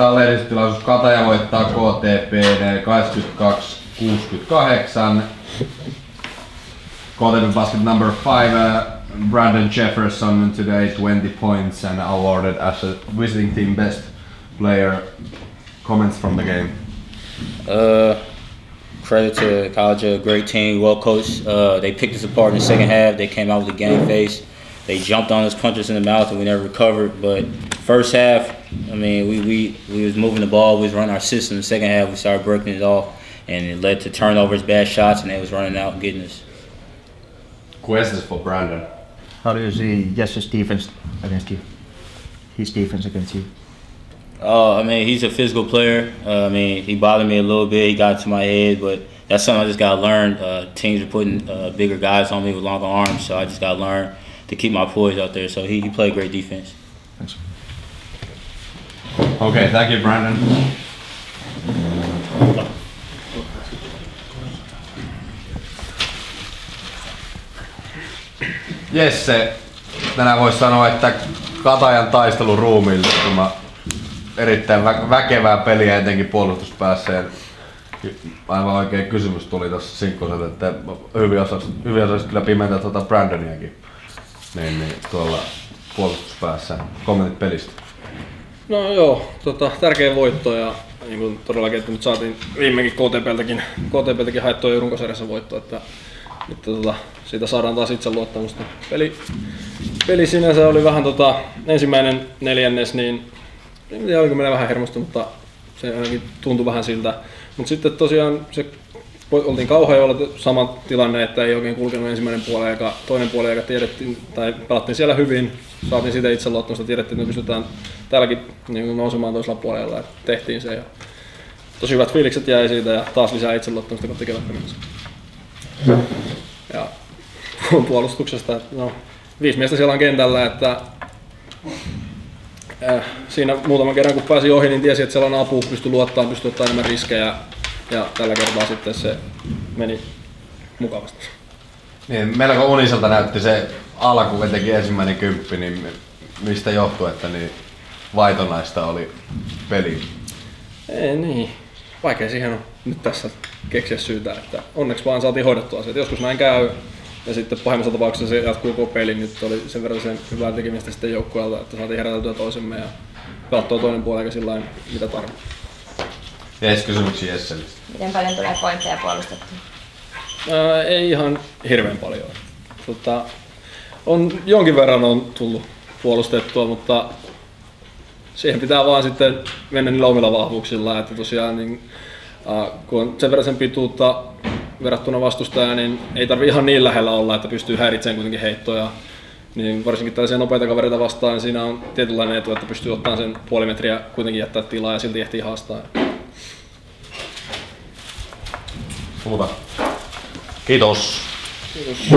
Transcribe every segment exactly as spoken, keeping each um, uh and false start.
Lehdistötilaisuus Kataja voittaa K T P kahdeksankymmentäkaksi kuusikymmentäkahdeksan. K T P basket number five, uh, Brandon Jefferson today twenty points and awarded as a visiting team best player. Comments from the game? Uh, credit to college, a great team, well coached. Uh, they picked us apart in the second half. They came out with a game face. They jumped on us, punched us in the mouth, and we never recovered. But first half, I mean, we we we was moving the ball, we was running our system. The second half, we started breaking it off, and it led to turnovers, bad shots, and they was running out and getting us. Questions for Brandon. How do you see Jesse's defense against you? His defense against you? Uh, I mean, he's a physical player. Uh, I mean, he bothered me a little bit. He got to my head, but that's something I just got to learn. Uh, teams are putting uh, bigger guys on me with longer arms, so I just got to learn to keep my poise out there. So he, he played great defense. Thanks. Okay, thank you, Brandon. Jesse, tänään voisi sanoa, että Katajan taistelu ruumiillistuma. Erittäin vä- väkevää peliä etenkin puolustuspäässä. Aivan oikein kysymys tuli tuossa Sinkkoselta, että hyvin osasit, hyvin osasit kyllä pimentää tuota Brandoniakin niin, niin, tuolla puolustuspäässä. Kommentit pelistä? No joo, tota, tärkeä voitto ja niin kuin todellakin, että nyt saatiin viimeinkin K T P:ltäkin, K T P:ltäkin haettua jo runkosarjassa voitto, että, että tota, siitä saadaan taas itseluottamusta. Peli, peli sinänsä oli vähän tota, ensimmäinen neljännes, niin en tiedä oliko meillä vähän hermostunut, mutta se ainakin tuntui vähän siltä. Mutta sitten tosiaan se oltiin Kauhajoella sama tilanne, että ei oikein kulkenut ensimmäinen puoli aika, toinen puoli aika tiedettiin, tai pelattiin siellä hyvin, saatiin siitä itseluottamusta, tiedettiin, että me pystytään täälläkin niin nousemaan toisella puolella, että tehtiin se. Ja tosi hyvät fiilikset jäi siitä ja taas lisää itseluottamusta kohti kevättä. Ja puolustuksesta, no viisi miestä siellä on kentällä, että äh, siinä muutaman kerran kun pääsi ohi, niin tiesi, että siellä on apu, pystyi luottamaan, pystyi ottaa enemmän riskejä. Ja tällä kertaa sitten se meni mukavasti. Niin, melko uniselta näytti se alku, etenkin ensimmäinen kymppi, niin mistä johtui, että niin vaitonaista oli peli? Ei niin, vaikea siihen on nyt tässä keksiä syytä, että onneksi vaan saatiin hoidettua asiat. Joskus näin käy ja sitten pahimmassa tapauksessa se jatkuu koko peli. Nyt oli sen verran sen hyvää tekemistä sitten joukkueelta, että saatiin heräteltyä toisemme ja pelattua toinen puoli eikä sillain mitä tarvitse. Jees, kysymyksiä Jesselistä. Miten paljon tulee pointteja puolustettua? Ää, ei ihan hirveän paljon. Tota, on, jonkin verran on tullut puolustettua, mutta siihen pitää vaan sitten mennä niillä omilla vahvuuksilla. Että tosiaan, niin, ää, kun on sen verran sen pituutta verrattuna vastustajaan, niin ei tarvitse ihan niin lähellä olla, että pystyy häiritsemään kuitenkin heittoja. Niin varsinkin tällaisia nopeita kavereita vastaan, niin siinä on tietynlainen etu, että pystyy ottamaan sen puoli metriä kuitenkin jättää tilaa ja silti ehtii haastaa. Muuta. Kiitos. Kiitos.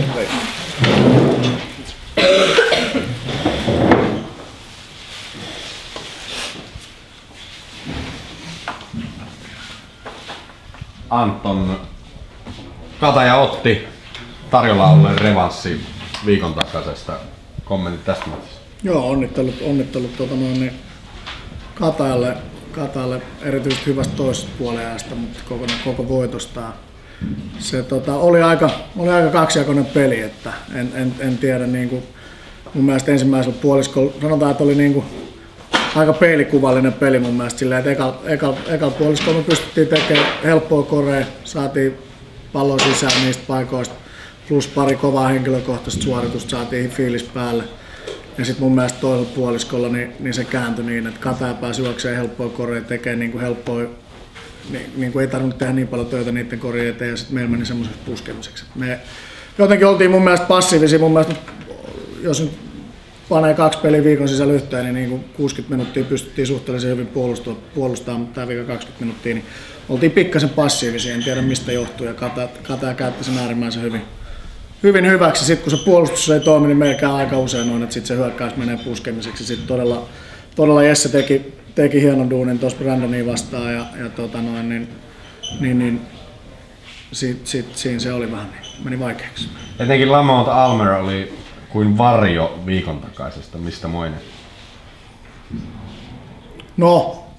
Anton, Kataja otti tarjolla olleen revanssi viikon takaisesta. Kommentit tästä matsista? Joo, onnittelut, onnittelut tuota noin, niin Katajalle, Katajalle erityisesti hyvästä toisesta puoliajasta, mutta koko, koko voitosta. Se tota, oli, aika, oli aika kaksijakoinen peli, että en, en, en tiedä, niin kuin, mun mielestä ensimmäisellä puoliskolla, sanotaan, että oli niin kuin, aika peilikuvallinen peli mun mielestä silleen, että ekalla eka, eka puoliskolla me pystyttiin tekemään helppoa korea, saatiin pallon sisään niistä paikoista, plus pari kovaa henkilökohtaista suoritusta, saatiin fiilis päälle. Ja sitten mun mielestä toisella puoliskolla niin, niin se kääntyi niin, että Kataja pääsi juoksemaan helppoa korea, tekee niin kuin helppoa, niin, niin kuin ei tarvinnut tehdä niin paljon töitä niiden korien eteen ja sitten meillä meni semmoiseksi puskemiseksi. Me jotenkin oltiin mun mielestä passiivisia, mun mielestä jos nyt panee kaksi peliä viikon sisällä yhteen, niin, niin kuin kuusikymmentä minuuttia pystyttiin suhteellisen hyvin puolustamaan, mutta tämä viikon kaksikymmentä minuuttia, niin oltiin pikkasen passiivisia, en tiedä mistä johtuu ja Kataja, Kataja käytti sen äärimmäisen hyvin. Hyvin hyväksi. Sitten kun se puolustus ei toimi, niin meillä käy aika usein noin, että sitten se hyökkäys menee puskemiseksi. Sitten todella, todella Jesse teki, teki hienon duunin tuossa Brandonia vastaan ja, ja tota noin, niin, niin, niin sit, sit, siinä se oli vähän, niin meni vaikeaksi. Etenkin Lamont Almer oli kuin varjo viikon takaisesta. Mistä moinen? No,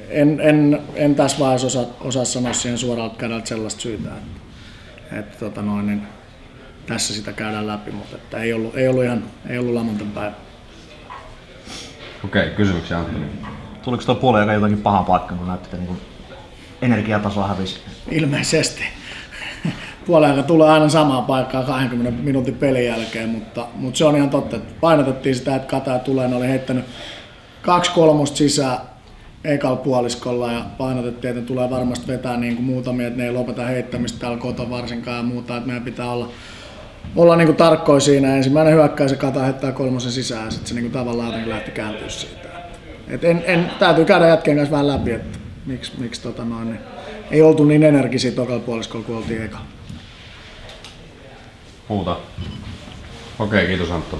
en, en, en tässä vaiheessa osaa, osaa sanoa siihen suoralta kädeltä sellaista syytä, että, että tota noin, niin tässä sitä käydään läpi, mutta että ei, ollut, ei ollut ihan ei ollut lamanten päivä. Okei, kysymyksiä Anttoni. Tuliko tuo puoli aika jotenkin paha paikka, kun näytti, että niin energiatasoa hävisi? Ilmeisesti. Puoli aika tulee aina samaan paikkaan kaksikymmentä minuutin pelin jälkeen, mutta, mutta se on ihan totta, että painotettiin sitä, että Kataja tulee, ne oli heittänyt kaksi kolmosta sisään ekalla puoliskolla ja painotettiin, että ne tulee varmasti vetää niin kuin muutamia, että ne ei lopeta heittämistä täällä kotona varsinkaan ja muuta, että meidän pitää olla, olla niin kuin tarkkoja siinä. Ensimmäinen hyökkäys ja Kataja heittää kolmosen sisään ja sitten se niin kuin tavallaan jotenkin lähti kääntyä siitä. Et en, en, täytyy käydä jätkien kanssa vähän läpi, että miksi, miksi tota noin, niin ei oltu niin energisiä tokalla puoliskolla kuin oltiin eka. Muuta. Okei, kiitos Antto.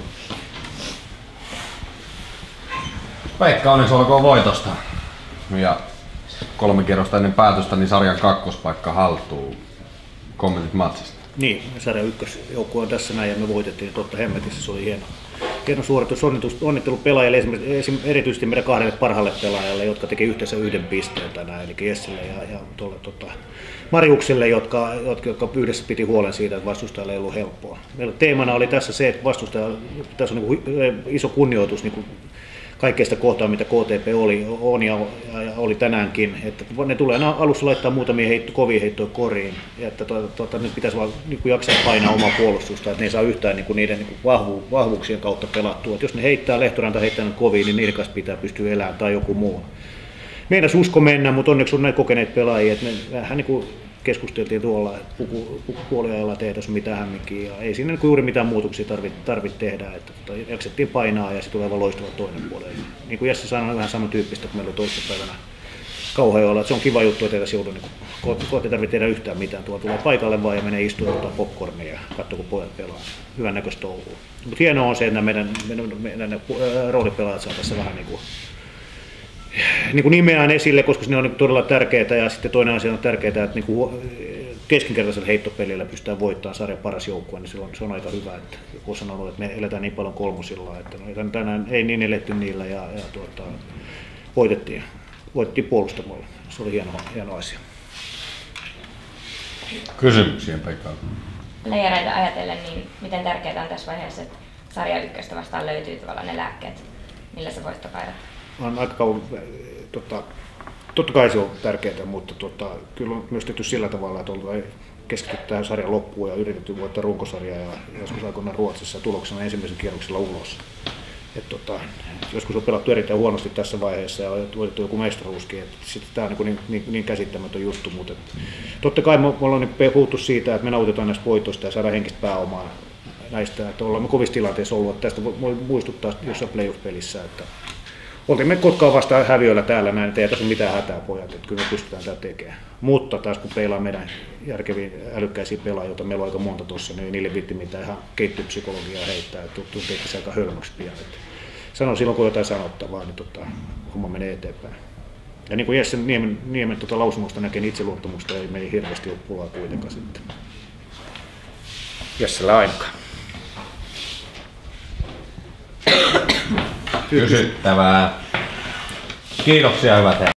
Veikka, onneksi olkoon voitosta. Ja kolme kierrosta ennen päätöstä, niin sarjan kakkospaikka haltuun. Kommentit matsista. Niin, sarjan ykkösjoukkue on tässä näin ja me voitettiin, totta hemmetissä, se oli hieno. Hieno suoritus, onnittelu pelaajille, esimerkiksi erityisesti meidän kahdelle parhaalle pelaajalle, jotka teki yhteensä yhden pisteen tänään, eli Jesselle ja, ja tuolle, tota, Mariukselle, jotka, jotka, jotka yhdessä piti huolen siitä, että vastustajalla ei ollut helppoa. Meillä teemana oli tässä se, että vastustaja, tässä on niin kuin iso kunnioitus niin kuin kaikkea sitä kohtaa, mitä K T P oli, on ja, ja oli tänäänkin, että ne tulee alussa laittaa muutamia heitto, kovia heittoja koriin, ja että tuota, tuota, nyt pitäisi vaan niin kuin jaksaa painaa omaa puolustusta, että ne ei saa yhtään niin kuin niiden niin kuin vahvu, vahvuuksien kautta pelattua. Että jos ne heittää, Lehtoranta heittää koviin, niin niiden kanssa pitää pystyä elämään tai joku muu. Meidän usko mennä, mutta onneksi on näitä kokeneet pelaajia, että me vähän niin kuin keskusteltiin tuolla, että puku, pukupuoliajalla tehtäisiin mitään hämminkin ja ei siinä niin juuri mitään muutoksia tarvitse tarvit tehdä, että tota, jaksettiin painaa ja sitten tulee vaan loistava toinen puoli. Niin kuin Jesse sanoi, vähän samantyyppistä kuin meillä oli toissapäivänä Kauhajoella, että se on kiva juttu, että ei joudu, niin kohta ei tarvitse tehdä yhtään mitään, tuolla tulee paikalle vaan ja menee istua ja ottaa popcornia ja katsoo kun pojat pelaa. Hyvän näköistä touhua. Mutta hienoa on se, että meidän, meidän, meidän, meidän roolipelaajat saa tässä vähän niin kuin niin kuin nimeään esille, koska se on niin todella tärkeää ja sitten toinen asia on tärkeää, että niin kuin keskinkertaisella heittopelillä pystytään voittamaan sarjan paras joukkue, niin silloin se on aika hyvä, että joku on sanonut, että me eletään niin paljon kolmosilla, että no, tänään ei niin eletty niillä ja, ja tuota, voitettiin, voitettiin puolustamalla. Se oli hieno, hieno asia. Kysymyksiä Pekka. Leijereitä ajatellen, niin miten tärkeää on tässä vaiheessa, että sarja ykköstä vastaan löytyy tavallaan ne lääkkeet, millä se voitto kairat? On aika kauan, tota, totta kai se on tärkeää, mutta tota, kyllä on myös tehty sillä tavalla, että ollaan keskitytty tähän sarjan loppuun ja yritetty voittaa runkosarjaa ja joskus aikoinaan Ruotsissa tuloksena ensimmäisen kierroksella ulos. Et tota, joskus on pelattu erittäin huonosti tässä vaiheessa ja on voitettu joku mestaruuskin, että sitten tämä on niin, niin, niin käsittämätön juttu, mutta et, totta kai me ollaan niin puhuttu siitä, että me nautitaan näistä voitoista ja saadaan henkistä pääomaa näistä, että ollaan me kovissa tilanteissa ollut, että tästä voi muistuttaa jossain playoff-pelissä, että oltiin me Kotkaa vastaan häviöllä täällä näin, että ei tässä ole mitään hätää pojat, että kyllä me pystytään tämä tekemään. Mutta taas kun peilaa meidän järkeviä älykkäisiä pelaajia, joita meillä on aika monta tuossa, niin ei niille vitti mitään ihan keittiöpsykologiaa heittää, että tuntuu se aika hölmöksi pian. Sanon silloin, kun jotain sanottavaa, niin tota, homma menee eteenpäin. Ja niin kuin Jesse Niemen, Niemen tota lausunnosta näkee, niin itseluottamusta ei meidän hirveästi ole pulaa kuitenkaan sitten. Jessellä ainakaan. Kysyttävää. Kiitoksia hyvät herrat.